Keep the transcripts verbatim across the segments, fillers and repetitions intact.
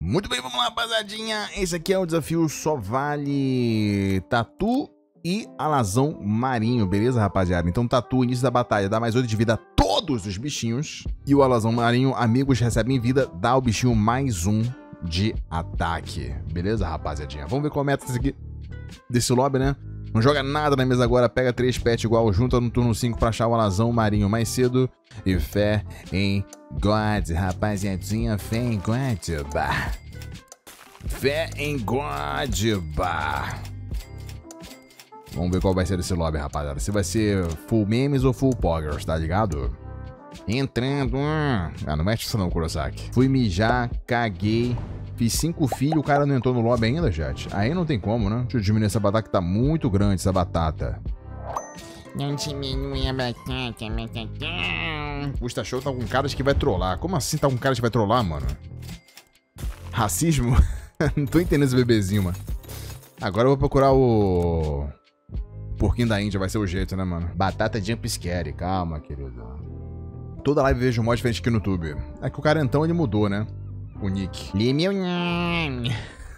Muito bem, vamos lá, rapaziadinha. Esse aqui é o desafio Só Vale Tatu e Alazão Marinho, beleza, rapaziada? Então, Tatu, início da batalha, dá mais oito de vida a todos os bichinhos. E o Alazão Marinho, amigos recebem vida, dá ao bichinho mais um de ataque. Beleza, rapaziadinha? Vamos ver qual é a meta desse, aqui, desse lobby, né? Não joga nada na mesa agora, pega três pets igual, junta no turno cinco pra achar o Alazão Marinho mais cedo. E fé em God, rapaziadinha, fé em God, bah. Fé em God, bah. Vamos ver qual vai ser esse lobby, rapaziada. Se vai ser full memes ou full poggers, tá ligado? Entrando... Ah, não mexe isso não, Kurosaki. Fui mijar, caguei... Fiz cinco filhos, o cara não entrou no lobby ainda, chat. Aí não tem como, né? Deixa eu diminuir essa batata que tá muito grande, essa batata. Não diminui a batata, batata. Custa show tá com caras que vai trollar. Como assim tá com caras que vai trollar, mano? Racismo? Não tô entendendo esse bebezinho, mano. Agora eu vou procurar o... Porquinho da Índia, vai ser o jeito, né, mano? Batata jumpscare, calma, querido. Toda live eu vejo um mod diferente aqui no YouTube. É que o cara então ele mudou, né? O nick. Lê meu nome.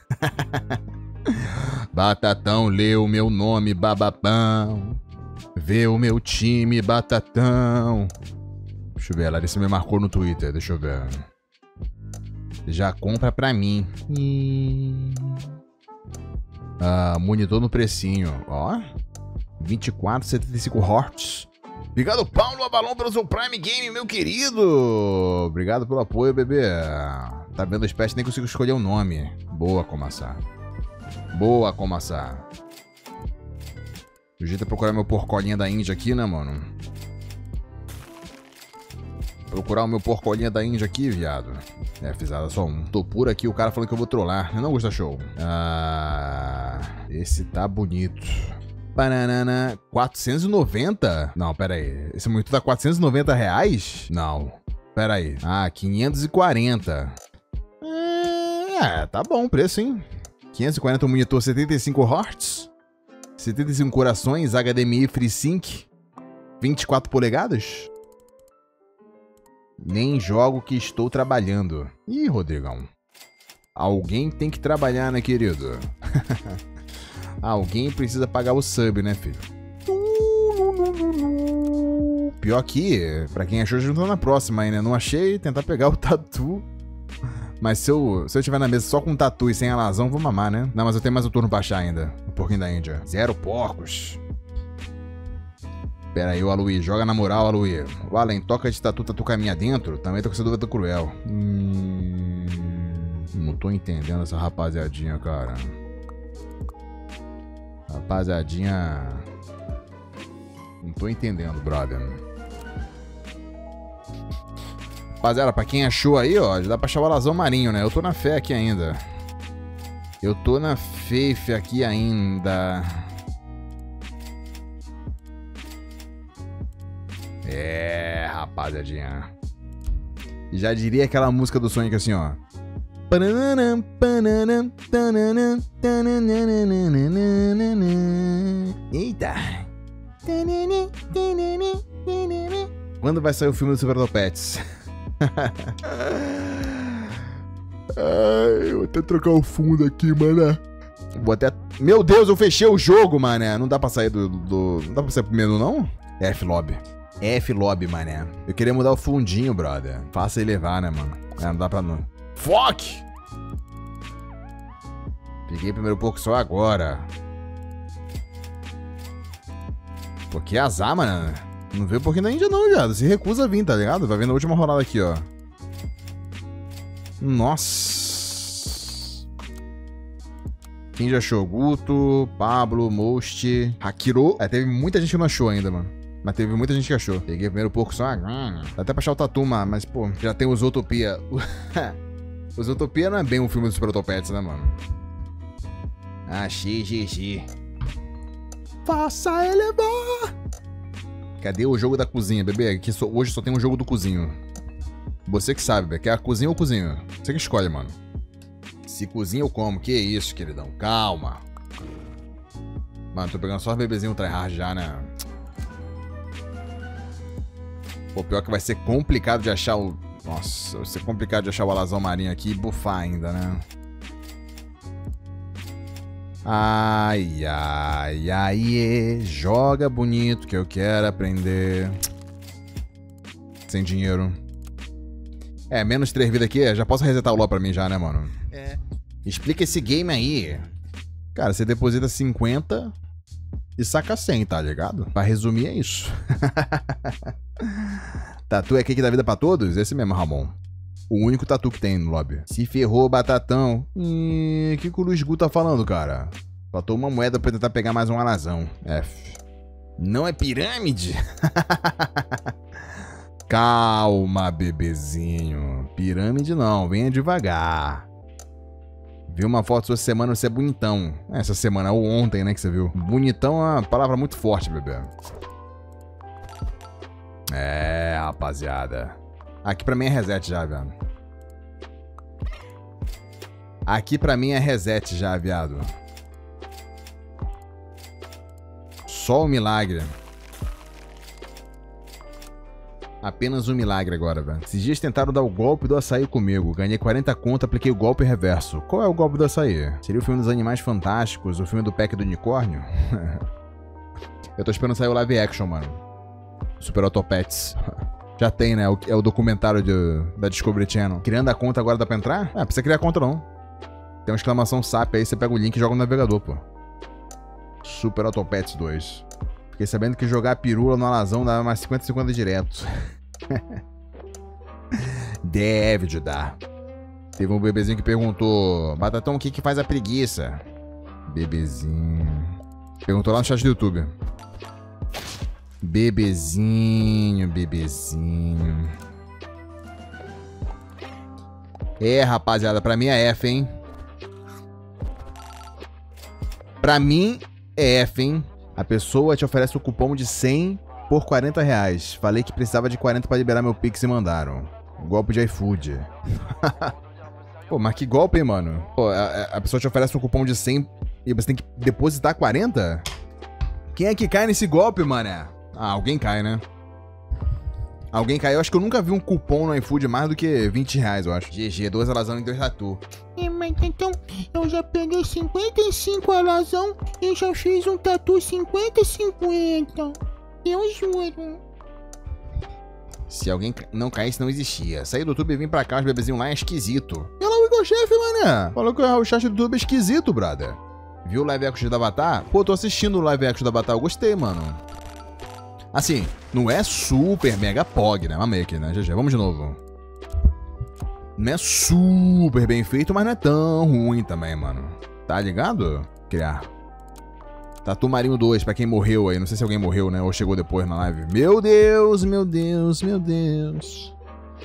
Batatão, lê o meu nome, babapão. Vê o meu time, batatão. Deixa eu ver, a Larissa me marcou no Twitter, deixa eu ver. Já compra pra mim. Ah, monitor no precinho, ó. vinte e quatro, setenta e cinco hertz. Obrigado, Paulo Abalão, pelo seu Prime Game, meu querido. Obrigado pelo apoio, bebê. Tá vendo os pets, nem consigo escolher o nome. Boa, Comaçá. Boa, Comaçá. O jeito é procurar meu porcolinha da Índia aqui, né, mano? Procurar o meu porcolinha da Índia aqui, viado. É, fizada só um. Tô por aqui, o cara falando que eu vou trollar. Eu não gosto da show. Ah, esse tá bonito. Banana, quatrocentos e noventa? Não, pera aí. Esse monitor tá quatrocentos e noventa reais? Não. Pera aí. Ah, quinhentos e quarenta. É, tá bom o preço, hein? quinhentos e quarenta, um monitor, setenta e cinco hertz. setenta e cinco corações, H D M I FreeSync. vinte e quatro polegadas. Nem jogo que estou trabalhando. Ih, Rodrigão. Alguém tem que trabalhar, né, querido? Alguém precisa pagar o sub, né, filho? Pior que, pra quem achou, juntou na próxima aí, né? Não achei, tentar pegar o tatu. Mas se eu, se eu tiver na mesa só com tatu e sem alazão, vou mamar, né? Não, mas eu tenho mais um turno pra achar ainda. O porquinho da Índia. Zero porcos. Pera aí, o Aluí. Joga na moral, Aluí. O Allen, toca de tatu, tatu caminha dentro. Também tô com essa dúvida cruel. Hum, não tô entendendo essa rapaziadinha, cara. Rapaziadinha... Não tô entendendo, brother. Rapaziada, pra quem achou aí, ó, já dá pra achar o Alazão Marinho, né? Eu tô na fé aqui ainda. Eu tô na faith aqui ainda. É, rapaziadinha. Já diria aquela música do Sonic assim, ó. Eita. Quando vai sair o filme do Super Topets? Ai, eu vou até trocar o fundo aqui, mano. Vou até... Meu Deus, eu fechei o jogo, mané. Não dá pra sair do... do... Não dá pra sair pro menu, não? F-Lobby. F-Lobby, mané. Eu queria mudar o fundinho, brother. Faça ele levar, né, mano? É, não dá pra não... Fuck! Peguei o primeiro pouco só agora. Pô, que azar, mano. Não veio um pouquinho da Índia não, viado. Se recusa a vir, tá ligado? Vai vir na última rodada aqui, ó. Nossa. Quem já achou? Guto, Pablo, Most, Hakiro. É, teve muita gente que não achou ainda, mano. Mas teve muita gente que achou. Peguei o primeiro pouco só agora. Dá até pra achar o Tatu, mas, pô, já tem os Utopia. Os Utopia não é bem um filme dos Protopets, né, mano? Achei, G G. Faça elevar. Cadê o jogo da cozinha, bebê? Aqui só, hoje só tem um jogo do cozinho. Você que sabe, bebê. Quer a cozinha ou cozinho? Você que escolhe, mano. Se cozinha eu como. Que isso, queridão. Calma. Mano, tô pegando só os bebezinhos tryhard já, né? Pô, pior que vai ser complicado de achar o... Nossa, vai ser complicado de achar o alazão marinho aqui e bufar ainda, né? Ai, ai, ai, joga bonito que eu quero aprender. Sem dinheiro. É, menos três vidas aqui, já posso resetar o LoL pra mim já, né, mano? É. Explica esse game aí. Cara, você deposita cinquenta e saca cem, tá ligado? Pra resumir, é isso. Tatu é cake da vida pra todos? Esse mesmo, Ramon. O único tatu que tem no lobby. Se ferrou, Batatão. Hum, que que o Luiz Gu tá falando, cara? Faltou uma moeda pra tentar pegar mais um alazão. F. Não é pirâmide? Calma, bebezinho. Pirâmide não, venha devagar. Viu uma foto sua semana, você é bonitão. Essa semana, ou ontem, né, que você viu. Bonitão é uma palavra muito forte, bebê. É, rapaziada. Aqui pra mim é reset já, velho. Aqui pra mim é reset já, viado. Só o milagre. Apenas um milagre agora, velho. Esses dias tentaram dar o golpe do açaí comigo. Ganhei quarenta conto, apliquei o golpe reverso. Qual é o golpe do açaí? Seria o filme dos Animais Fantásticos? O filme do Pack do Unicórnio? Eu tô esperando sair o live action, mano. Super Autopets. Já tem, né? É o documentário de, da Discovery Channel. Criando a conta agora dá pra entrar? Ah, precisa criar a conta não. Tem uma exclamação S A P aí, você pega o link e joga no navegador, pô. Super Autopets dois. Fiquei sabendo que jogar pirula no alazão dava mais cinquenta cinquenta direto. Deve de dar. Teve um bebezinho que perguntou: Batatão, o que que faz a preguiça? Bebezinho. Perguntou lá no chat do YouTube. Bebezinho, bebezinho. É, rapaziada, pra mim é F, hein? Pra mim é F, hein? A pessoa te oferece o cupom de cem por quarenta reais. Falei que precisava de quarenta pra liberar meu Pix e mandaram. Golpe de iFood. Pô, mas que golpe, hein, mano? Pô, a, a pessoa te oferece um cupom de cem e você tem que depositar quarenta? Quem é que cai nesse golpe, mané? Ah, alguém cai, né? Alguém cai. Eu acho que eu nunca vi um cupom no iFood mais do que vinte reais, eu acho. G G, dois alazão e dois tatu. É, mas então, eu já peguei cinquenta e cinco alazão e já fiz um tatu cinquenta cinquenta. Eu juro. Se alguém não caísse, não existia. Saí do YouTube e vim pra cá, os bebezinhos lá é esquisito. E olha o Igor Chefe, mané. Falou que o chat do YouTube é esquisito, brother. Viu o live action da Avatar? Pô, tô assistindo o live action da Avatar, eu gostei, mano. Assim, não é super mega pog, né? Mamei aqui, né, G G? Vamos de novo. Não é super bem feito, mas não é tão ruim também, mano. Tá ligado? Criar. Tatu Marinho dois, pra quem morreu aí. Não sei se alguém morreu, né? Ou chegou depois na live. Meu Deus, meu Deus, meu Deus.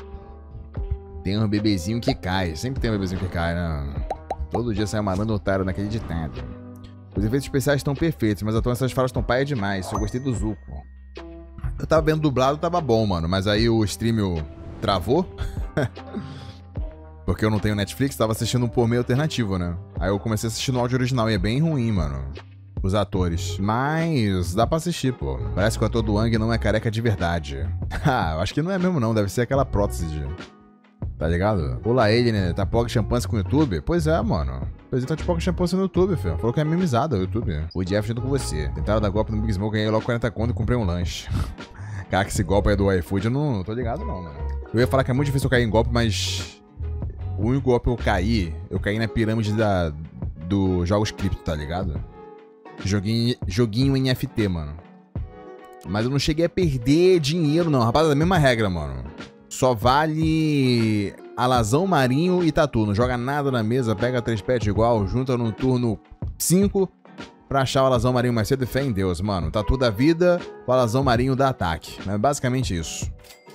Tem um bebezinho que cai. Sempre tem um bebezinho que cai, né? Todo dia sai malandro otário naquele ditado. Os efeitos especiais estão perfeitos, mas atualmente essas falas estão paia demais. Eu gostei do Zuko. Eu tava vendo dublado, tava bom, mano. Mas aí o stream travou. Porque eu não tenho Netflix, tava assistindo um por meio alternativo, né? Aí eu comecei a assistir no áudio original e é bem ruim, mano. Os atores. Mas dá pra assistir, pô. Parece que o ator do Wang não é careca de verdade. Ah, eu acho que não é mesmo não. Deve ser aquela prótese de... Tá ligado? Olá ele, né? Tá Pog Champanhe com o YouTube? Pois é, mano. Pois é, tá de Pog Champanhe no YouTube, filho. Falou que é mimizada o YouTube. O Jeff junto com você. Tentaram dar golpe no Big Smoke, ganhei logo quarenta conto e comprei um lanche. Cara, que esse golpe aí do iFood eu não, não tô ligado não, mano. Eu ia falar que é muito difícil eu cair em golpe, mas... O único golpe que eu caí, eu caí na pirâmide da... do jogos cripto, tá ligado? Joguinho, joguinho em F T, mano. Mas eu não cheguei a perder dinheiro, não. Rapaz, é a mesma regra, mano. Só vale alazão, marinho e tatu. Não joga nada na mesa, pega três pets igual, junta no turno cinco pra achar o alazão marinho mais cedo e fé em Deus, mano. Tatu da vida, o alazão marinho dá ataque. É basicamente isso.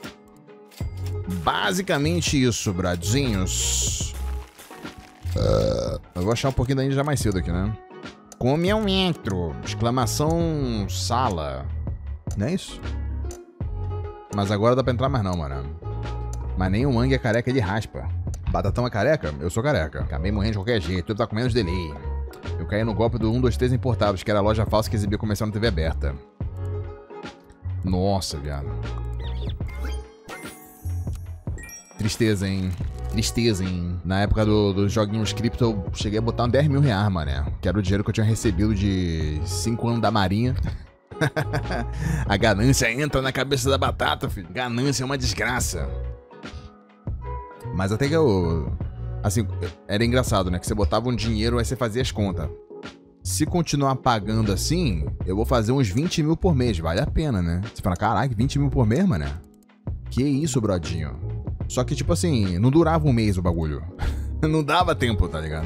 Basicamente isso, bradinhos. Uh, eu vou achar um pouquinho da Índia já mais cedo aqui, né? Como eu entro? Exclamação sala. Não é isso? Mas agora dá pra entrar mais não, mano. Mas nem o Wang é careca, ele raspa. Batatão é careca? Eu sou careca. Acabei morrendo de qualquer jeito, tudo tá com menos delay. Eu caí no golpe do um, dois, três Importados, que era a loja falsa que exibia comercial na T V aberta. Nossa, viado. tristeza, hein? Tristeza, hein? Na época dos do joguinhos cripto, eu cheguei a botar um dez mil reais, mané. Que era o dinheiro que eu tinha recebido de cinco anos da Marinha. A ganância entra na cabeça da batata, filho. Ganância é uma desgraça. Mas até que eu... Assim, era engraçado, né? Que você botava um dinheiro, aí você fazia as contas. Se continuar pagando assim, eu vou fazer uns vinte mil por mês. Vale a pena, né? Você fala, caraca, vinte mil por mês, mané? Que isso, brodinho? Só que, tipo assim, não durava um mês o bagulho. Não dava tempo, tá ligado?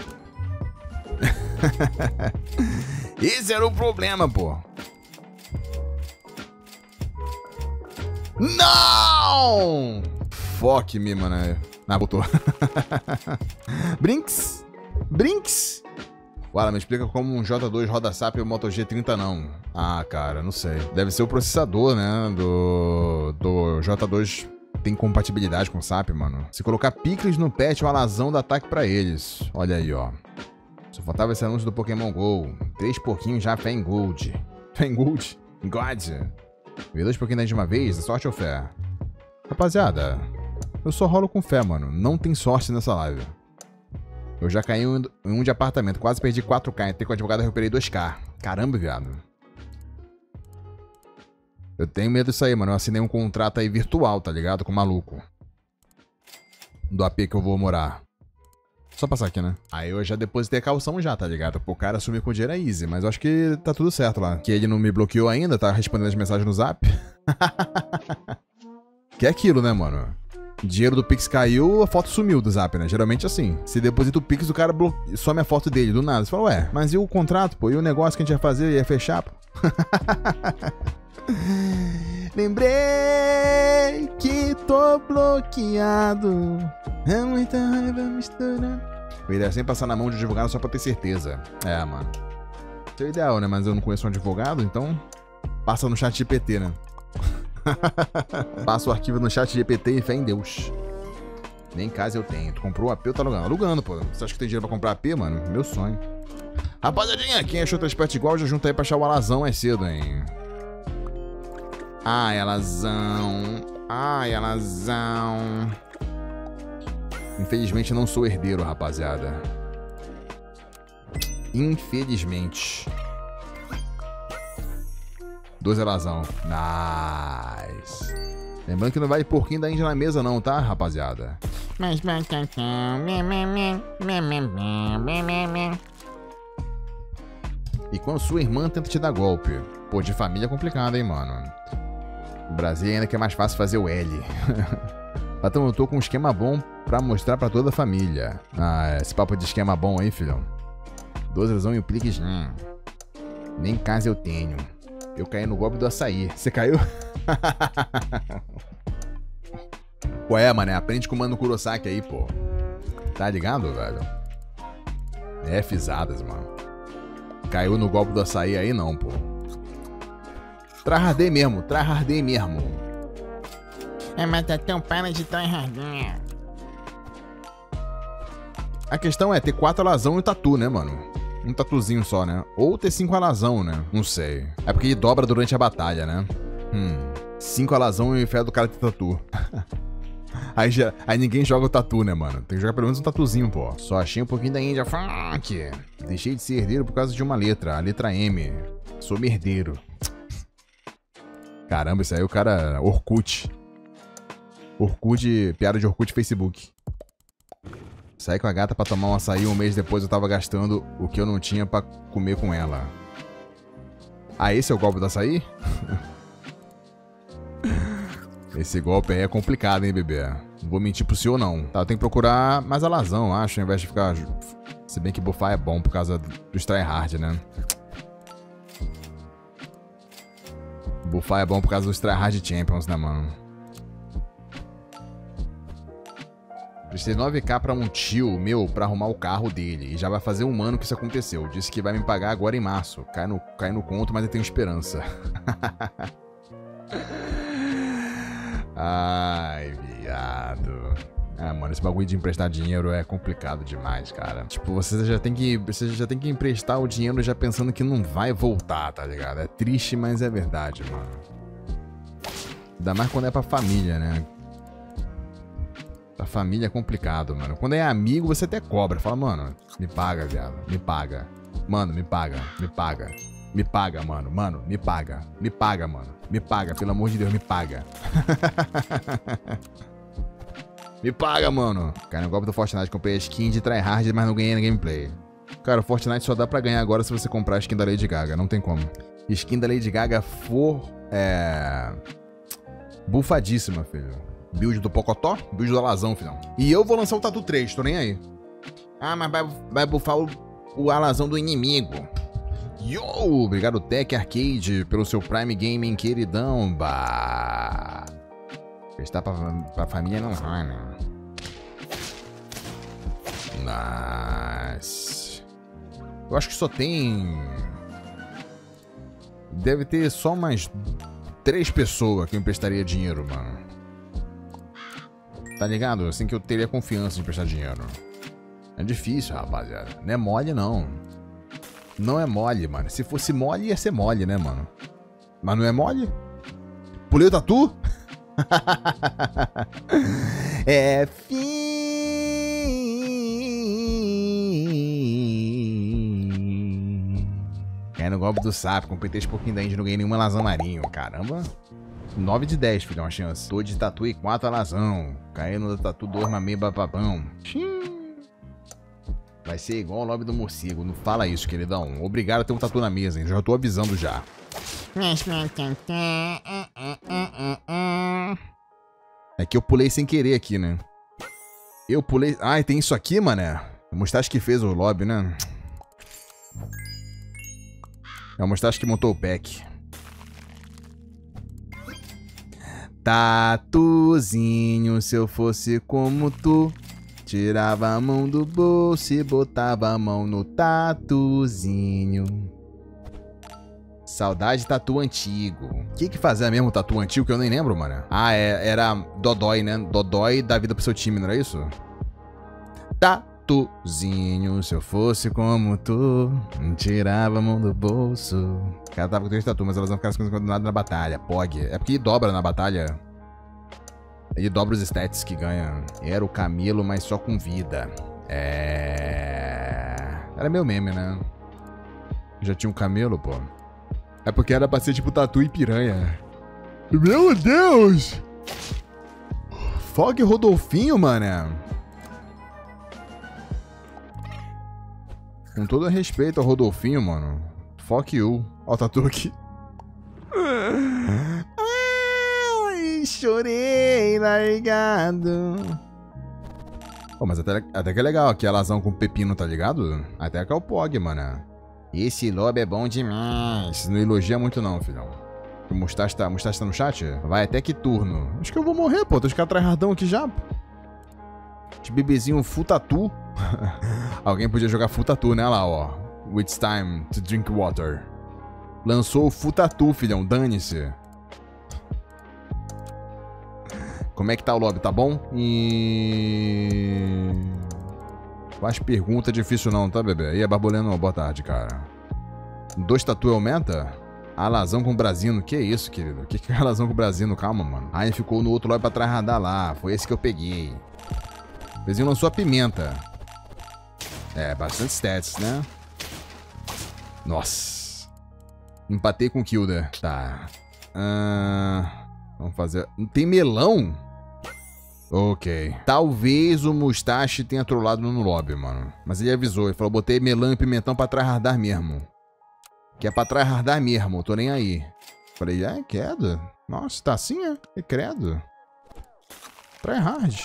Esse era o problema, pô. Não! Fuck me, mano. Ah, botou. Brinks? Brinks? Uala, me explica como um J dois roda S A P e o Moto G trinta não. Ah, cara, não sei. Deve ser o processador, né? Do, do J dois tem compatibilidade com o S A P, mano. Se colocar picles no patch, o alazão dá ataque pra eles. Olha aí, ó. Só faltava esse anúncio do Pokémon GO. Três pouquinhos já fé em Gold. Fé em Gold? God. Vê dois pouquinhos de uma vez, sorte ou fé? Rapaziada, eu só rolo com fé, mano. Não tem sorte nessa live. Eu já caí em um de apartamento, quase perdi quatro K. Entrei com o advogado e recuperei dois K. Caramba, viado. Eu tenho medo disso aí, mano. Eu assinei um contrato aí virtual, tá ligado? Com o maluco. Do A P que eu vou morar. Só passar aqui, né? Aí eu já depositei a calção já, tá ligado? Pro cara assumir com o dinheiro é easy. Mas eu acho que tá tudo certo lá. Que ele não me bloqueou ainda, tá respondendo as mensagens no Zap. Que é aquilo, né, mano? Dinheiro do Pix caiu, a foto sumiu do Zap, né? Geralmente assim. Se deposita o Pix, o cara blo... some a foto dele do nada. Você fala, ué, mas e o contrato, pô? E o negócio que a gente ia fazer? Ia fechar, pô? Lembrei que tô bloqueado. É muita raiva misturando. O ideal é sempre passar na mão de advogado só pra ter certeza. É, mano. Isso é o ideal, né? Mas eu não conheço um advogado, então passa no chat G P T, né? Passa o arquivo no chat G P T e fé em Deus. Nem casa eu tenho. Tu comprou o A P ou tá alugando? Alugando, pô. Você acha que tem dinheiro pra comprar A P, mano? Meu sonho. Rapaziadinha, quem achou transporte igual, já junta aí pra achar o alazão mais cedo, hein? Ai, alazão. Ai, alazão. Infelizmente não sou herdeiro, rapaziada. Infelizmente. doze alazão. Nice. Lembrando que não vai porquinho da Índia na mesa não, tá, rapaziada? Mas batacão. E quando sua irmã tenta te dar golpe? Pô, de família é complicado, hein, mano? No Brasil ainda que é mais fácil fazer o L. Então eu tô com um esquema bom pra mostrar pra toda a família. Ah, esse papo de esquema bom aí, filhão. doze alazão e o pliques. Hum. Nem casa eu tenho. Eu caí no golpe do açaí. Você caiu? Pô, é, mano. Aprende com o Mano Kurosaki aí, pô. Tá ligado, velho? É, fisadas, mano. Caiu no golpe do açaí aí, não, pô. Tryhardei mesmo. Tryhardei mesmo. É, Matatão, para de tryhardar. A questão é ter quatro alazão e tatu, né, mano? Um tatuzinho só, né? Ou ter cinco alazão, né? Não sei. É porque ele dobra durante a batalha, né? Hum. Cinco alazão e fé do cara ter tatu. aí, já, aí ninguém joga o tatu, né, mano? Tem que jogar pelo menos um tatuzinho, pô. Só achei um pouquinho da Índia. Funk. Deixei de ser herdeiro por causa de uma letra. A letra M. Sou merdeiro. Caramba, isso aí é o cara... Orkut. Orkut... Piada de Orkut Facebook. Saí com a gata pra tomar um açaí, um mês depois eu tava gastando o que eu não tinha pra comer com ela. Ah, esse é o golpe do açaí? Esse golpe aí é complicado, hein, bebê? Não vou mentir pro senhor, não. Tá, eu tenho que procurar mais alazão, acho, ao invés de ficar... Se bem que buffar é bom por causa dos tryhard, né? Buffar é bom por causa dos tryhard champions, né, mano? Prestei nove K pra um tio meu pra arrumar o carro dele. E já vai fazer um ano que isso aconteceu. Disse que vai me pagar agora em março. Cai no, cai no conto, mas eu tenho esperança. Ai, viado. Ah, mano, esse bagulho de emprestar dinheiro é complicado demais, cara. Tipo, você já tem que, você já tem que emprestar o dinheiro já pensando que não vai voltar, tá ligado? É triste, mas é verdade, mano. Ainda mais quando é pra família, né? Da família é complicado, mano. Quando é amigo, você até cobra. Fala, mano, me paga, viado. Me paga. Mano, me paga. Me paga. Me paga, mano. Mano, me paga. Me paga, mano. Me paga. Pelo amor de Deus, me paga. Me paga, mano. Cara, no golpe do Fortnite, comprei a skin de tryhard, mas não ganhei na gameplay. Cara, o Fortnite só dá pra ganhar agora se você comprar a skin da Lady Gaga. Não tem como. Skin da Lady Gaga for... É... bufadíssima, filho. Build do Pocotó, build do Alazão, filhão. E eu vou lançar o Tatu três, tô nem aí. Ah, mas vai, vai bufar o, o Alazão do inimigo. Yo! Obrigado, Tech Arcade, pelo seu Prime Gaming, queridão. Bah. Prestar pra, pra família não vai, né? Nice. Eu acho que só tem... Deve ter só mais três pessoas que me prestaria dinheiro, mano. Tá ligado? Assim que eu teria confiança em prestar dinheiro. É difícil, rapaziada. Não é mole, não. Não é mole, mano. Se fosse mole, ia ser mole, né, mano? Mas não é mole? Pulei o tatu? É fim. Cai no golpe do sapo. Completei esse pouquinho da Índia, não ganhei nenhuma Alazão Marinho. Caramba. nove de dez, filhão, a chance. Tô de tatu e quatro alazão. Caindo no tatu dois mamei bababão. Vai ser igual o lobby do morcego. Não fala isso, queridão. Obrigado a ter um tatu na mesa, hein? Já tô avisando já. É que eu pulei sem querer aqui, né? Eu pulei... Ah, tem isso aqui, mané? O Mustache que fez o lobby, né? É o Mustache que montou o pack. Tatuzinho, se eu fosse como tu, tirava a mão do bolso e botava a mão no tatuzinho. Saudade de tatu antigo. O que que fazia mesmo tatu antigo que eu nem lembro, mano? Ah, é, era Dodói, né? Dodói dá vida pro seu time, não era isso? Tatuzinho, se eu fosse como tu, tirava a mão do bolso. O cara tava com três tatu, mas elas não ficaram se condenado na batalha. Pog. É porque ele dobra na batalha. Ele dobra os stats que ganha. Era o camelo, mas só com vida. É... Era meu meme, né? Já tinha um camelo, pô. É porque era pra ser tipo tatu e piranha. Meu Deus! Fog Rodolfinho, mané. Com todo respeito ao Rodolfinho, mano. Fuck you. Ó o tatu aqui. Ai, chorei, largado. Pô, mas até, até que é legal aqui, a alazão com pepino, tá ligado? Até que é o Pog, mano. Esse lobby é bom demais. Não elogia muito não, filhão. O Mustache tá, Mustache tá no chat? Vai até que turno? Acho que eu vou morrer, pô. Tô de cara tryhardão aqui já. De bebezinho full tatu. Alguém podia jogar full tatu, né? Lá, ó. It's time to drink water. Lançou o full tatu, filhão. Dane-se. Como é que tá o lobby? Tá bom? E... Faz pergunta difícil não, tá, bebê? E a Barboleno, boa tarde, cara. Dois tatu aumenta? Alazão com Brasino. Que isso, querido? Que que é alazão com Brasino? Calma, mano. Aí ficou no outro lobby pra trás radar lá. Foi esse que eu peguei. O vizinho lançou a pimenta. É, bastante stats, né? Nossa. Empatei com o Kilder. Tá. Uh, vamos fazer... Tem melão? Ok. Talvez o Mustache tenha trollado no lobby, mano. Mas ele avisou. Ele falou, botei melão e pimentão pra tryhardar mesmo. Que é pra tryhardar mesmo. Tô nem aí. Falei, é, credo. Nossa, tá assim, é? É credo. Tryhard.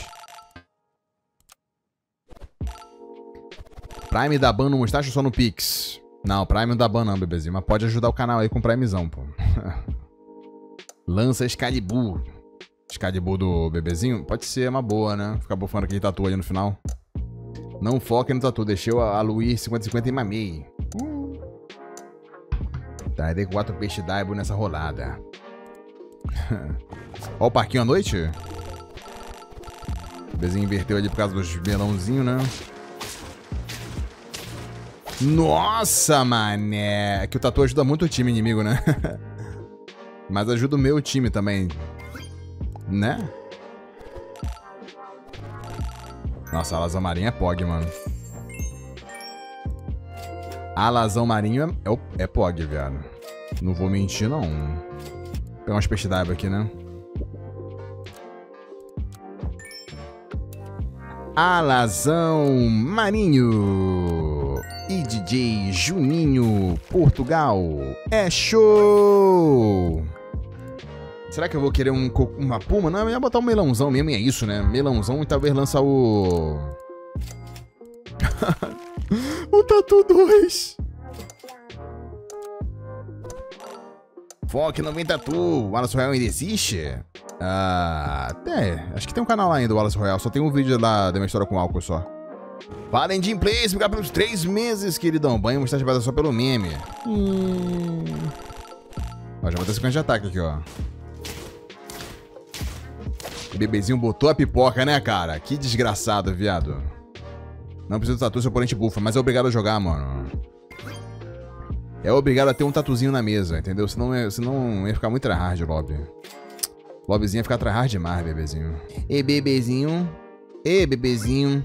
Prime da ban no Mustache ou só no Pix? Não, Prime não dá ban não, bebezinho. Mas pode ajudar o canal aí com Primezão, pô. Lança Excalibur. Excalibur do bebezinho? Pode ser uma boa, né? Ficar bufando aquele tatu ali no final. Não foque no tatu. Deixei a Luiz cinquenta cinquenta e mamei. Uh. Tá, dei quatro peixes Daibo nessa rolada. Ó o parquinho à noite. O bebezinho inverteu ali por causa dos melãozinhos, né? Nossa, mané. É que o tatu ajuda muito o time inimigo, né? Mas ajuda o meu time também. Né? Nossa, a alazão marinho é Pog, mano. A alazão marinho é, é, é Pog, viado. Não vou mentir, não. Vou pegar umas peixes d'água aqui, né? Alazão marinho e D J Juninho Portugal. É show! Será que eu vou querer um, uma puma? Não, é melhor botar um melãozão mesmo e é isso, né? Melãozão e talvez lançar o... o Tatu dois. Foque não vem Tatu. O Wallace Royal ainda existe? Ah, é, acho que tem um canal lá ainda, o Wallace Royal. Só tem um vídeo lá da minha história com álcool só. Falem de Place, obrigado pelos três meses, queridão. Banho mostrar de só pelo meme. Hum... Ó, já vou ter cinquenta de ataque aqui, ó. O bebezinho botou a pipoca, né, cara? Que desgraçado, viado. Não precisa do tatu, seu oponente bufa, mas é obrigado a jogar, mano. É obrigado a ter um tatuzinho na mesa, entendeu? Senão, é, senão ia ficar muito tryhard o lobby. Lobbyzinho ia ficar tryhard demais, bebezinho. E bebezinho. E bebezinho.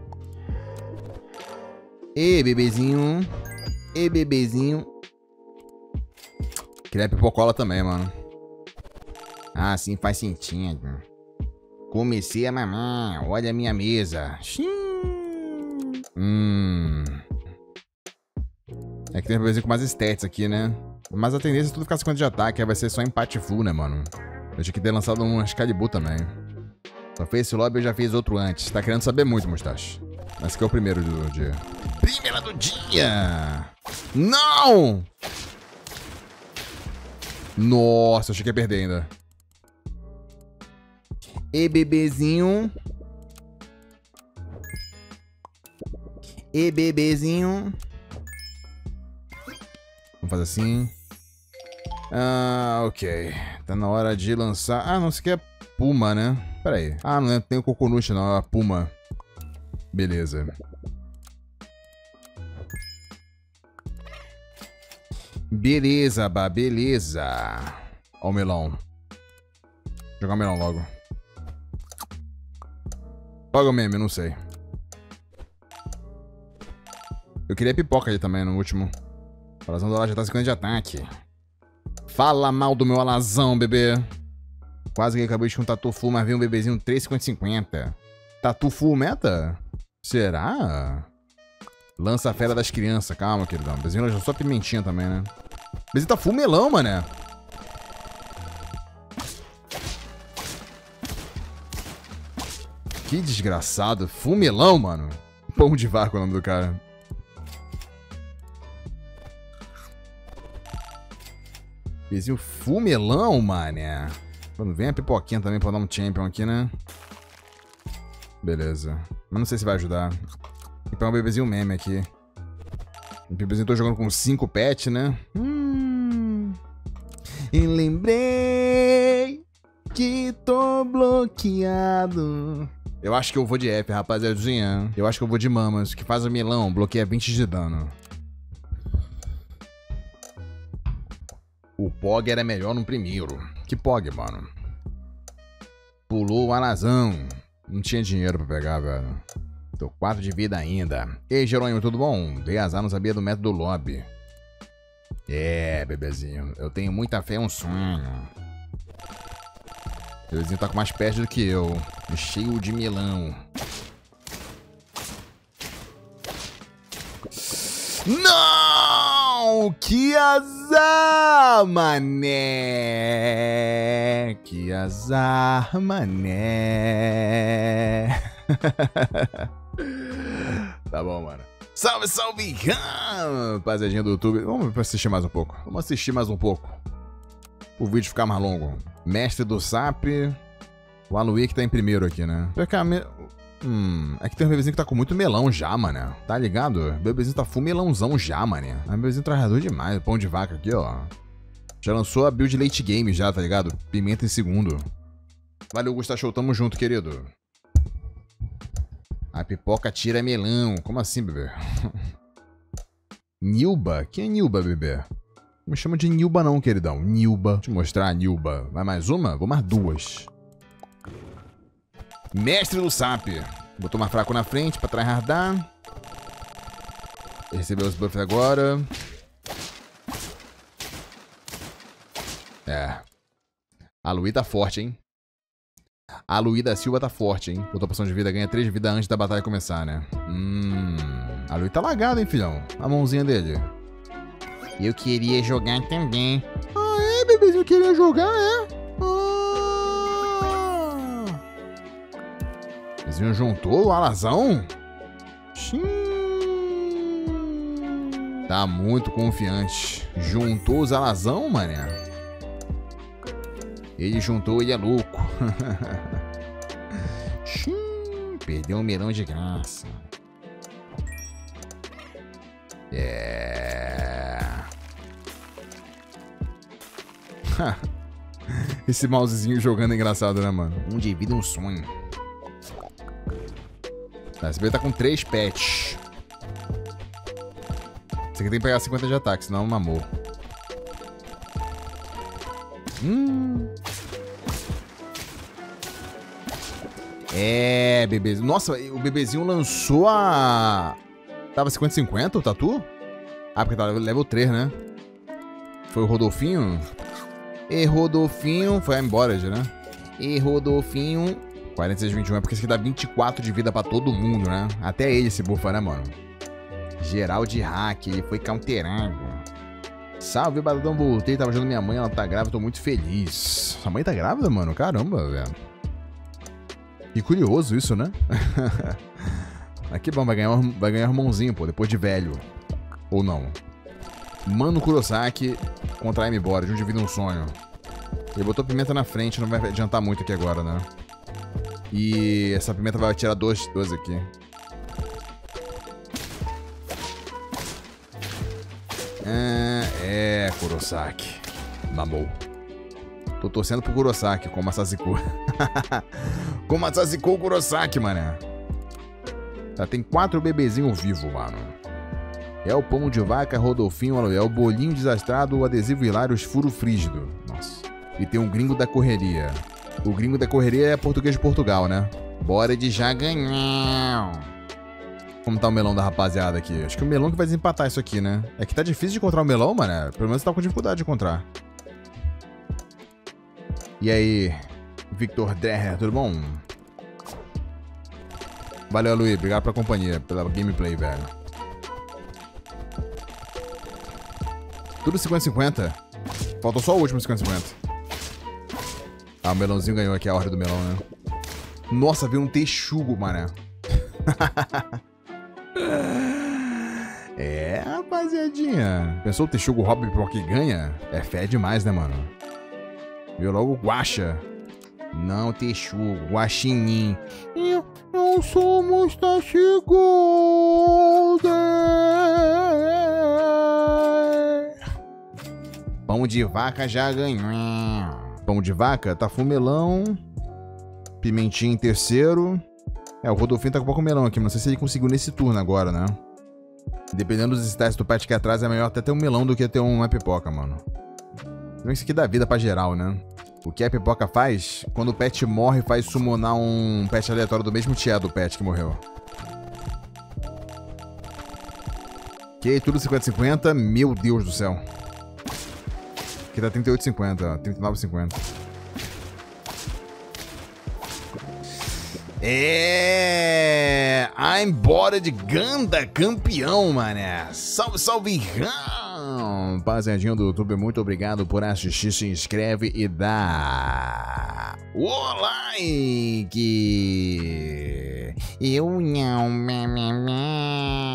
E bebezinho. E bebezinho. Queria pipocola também, mano. Ah, sim, faz sentido. Comecei a mamar. Olha a minha mesa. Hum. É que tem um bebezinho com mais stats aqui, né? Mas a tendência é tudo ficar cinquenta de ataque. Aí vai ser só empate full, né, mano? Eu tinha que ter lançado um Excalibur também. Só fez esse lobby, eu já fiz outro antes. Tá querendo saber muito, Mustache. Mas que é o primeiro do dia. Primeira do dia! Não! Nossa, eu achei que ia perder ainda. E bebezinho. E bebezinho. Vamos fazer assim. Ah, ok. Tá na hora de lançar... Ah, não, isso aqui é Puma, né? Pera aí. Ah, não tem o Coconut, não. É a Puma. Beleza. Beleza, bah, beleza. Ó o melão. Vou jogar o melão logo. Logo mesmo, eu não sei. Eu queria pipoca ali também no último. O alazão do lá já tá cinquenta de ataque. Fala mal do meu alazão, bebê. Quase que acabou de com um tatu full, mas veio um bebezinho três cinquenta cinquenta. Tatu full meta? Será? Lança a fera das crianças. Calma, queridão. Bebezinho já só pimentinha também, né? Bebezinho tá full melão, mané. Que desgraçado. Full melão, mano. Pão de vaca é o nome do cara. Bebezinho full melão, mané. Quando vem a pipoquinha também pra dar um champion aqui, né? Beleza. Mas não sei se vai ajudar. Tem que pegar um bebezinho meme aqui. O bebezinho tô jogando com cinco pets, né? Hum. E lembrei que tô bloqueado. Eu acho que eu vou de F, rapaziadinha. Eu acho que eu vou de mamas, que faz o melão, bloqueia vinte de dano. O Pog era melhor no primeiro. Que Pog, mano? Pulou o alazão. Não tinha dinheiro pra pegar, velho. Tô quatro de vida ainda. Ei, Jerônimo, tudo bom? Dei azar, não sabia do método lobby. É, bebezinho. Eu tenho muita fé em um sonho. O bebezinho tá com mais pés do que eu. Cheio de melão. Não! Que azar, mané! Que azar, mané! Tá bom, mano. Salve, salve, rapaziadinha do YouTube. Vamos assistir mais um pouco. Vamos assistir mais um pouco. O vídeo ficar mais longo. Mestre do Sap. O Aluí que tá em primeiro aqui, né? Hum, é que tem um bebezinho que tá com muito melão já, mané. Tá ligado? O bebezinho tá full melãozão já, mané. É um bebezinho trabalhador demais. Pão de vaca aqui, ó. Já lançou a build late game já, tá ligado? Pimenta em segundo. Valeu, Gustavo. Tamo junto, querido. A pipoca tira melão. Como assim, bebê? Nilba? Quem é Nilba, bebê? Não me chama de Nilba não, queridão. Nilba. Deixa eu mostrar a Nilba. Vai mais uma? Vou mais duas. Mestre do Sap. Botou mais fraco na frente pra tryhardar. Recebeu os buffs agora. É. A Luí tá forte, hein? A Luí da Silva tá forte, hein? Botou poção de vida, ganha três de vida antes da batalha começar, né? Hum. A Luí tá lagada, hein, filhão? A mãozinha dele. Eu queria jogar também. Ah, é, bebezinho? Queria jogar, é? Ah. Bebezinho juntou o alazão? Xiii. Tá muito confiante. Juntou os alazão, mané? Ele juntou, ele é louco. Xiii, perdeu um melão de graça. É. Esse mousezinho jogando é engraçado, né, mano? Um de vida, um sonho. Tá, esse bebê tá com três pets. Esse aqui tem que pegar cinquenta de ataque, senão mamou. Hum. É, bebezinho. Nossa, o bebezinho lançou a... Tava cinquenta cinquenta o Tatu? Ah, porque tava level três, né? Foi o Rodolfinho? E Rodolfinho... Foi a embora já, né? E Rodolfinho... quarenta e seis, vinte e um. É porque esse aqui dá vinte e quatro de vida pra todo mundo, né? Até ele se bufa, né, mano? Geral de hack. Ele foi counterado. Salve, Badadão. Voltei. Tava ajudando minha mãe. Ela tá grávida. Tô muito feliz. Sua mãe tá grávida, mano? Caramba, velho. Que curioso isso, né? Mas que bom, vai ganhar, vai ganhar irmãozinho, pô, depois de velho. Ou não. Mano Kurosaki contra a M-Bora, de um divide um sonho. Ele botou pimenta na frente, não vai adiantar muito aqui agora, né? E essa pimenta vai tirar dois, dois aqui. É, é, Kurosaki. Mamou. Tô torcendo pro Kurosaki, como a Sasiko. Como a Sasiko Kurosaki, mané. Tá, tem quatro bebezinhos vivos, mano. É o pão de vaca, Rodolfinho, é o bolinho desastrado, o adesivo hilário, os furo frígido. Nossa. E tem um gringo da correria. O gringo da correria é português de Portugal, né? Bora de já ganhar. Como tá o melão da rapaziada aqui? Acho que o melão que vai desempatar isso aqui, né? É que tá difícil de encontrar o melão, mano. Pelo menos tá com dificuldade de encontrar. E aí, Victor Dreher, tudo bom? Valeu, Luiz. Obrigado pela companhia, pela gameplay, velho. Tudo cinquenta cinquenta. Faltou só o último cinquenta cinquenta. Ah, o melãozinho ganhou aqui a ordem do melão, né? Nossa, veio um texugo, mané. É, rapaziadinha. Pensou o texugo Hobby porque ganha? É fé demais, né, mano? Viu logo o Guaxa. Não, texugo. Guaxinim. Eu, eu sou Mustache Golden. Pão de vaca já ganhou. Pão de vaca, tá fumelão. Pimentinha em terceiro. É, o Rodolfinho tá com pouco melão aqui. Não sei se ele conseguiu nesse turno agora, né? Dependendo dos stats do pet que atrás, é melhor até ter um melão do que ter uma pipoca, mano. Isso aqui dá vida pra geral, né? O que a pipoca faz? Quando o pet morre, faz summonar um pet aleatório do mesmo tier do pet que morreu. Ok, tudo cinquenta cinquenta. Meu Deus do céu. Aqui tá trinta e oito cinquenta, trinta e nove cinquenta. É... I'm bora de Ganda, campeão, mané. Salve, salve, Ram. Rapaziadinha do YouTube, muito obrigado por assistir. Se inscreve e dá o like. Eu não, me, me, me.